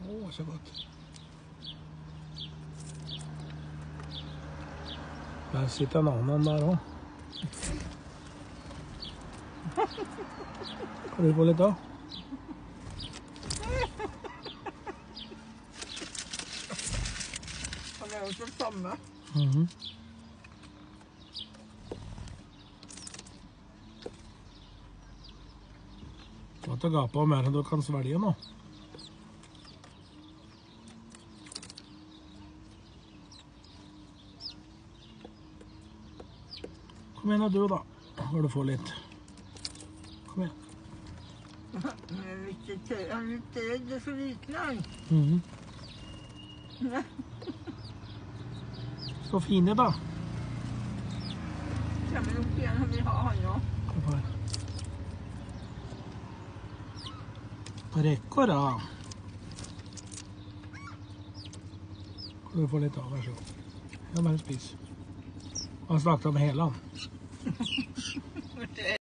Åh, så godt. Der sitter en annen der også. Kan du få litt da? Han er jo ikke det samme. Godt å gape av mer enn du kan svelge nå. Kom igjen da du da, får du få litt. Kom igjen. Jeg vil ikke tøye, han er det så liten han. Så fine da. Kommer opp igjen, han vil ha han også. Kom her. Rekker da. Kan du få litt av, vær så god. Ja, bare spis. Han snakket om hele han.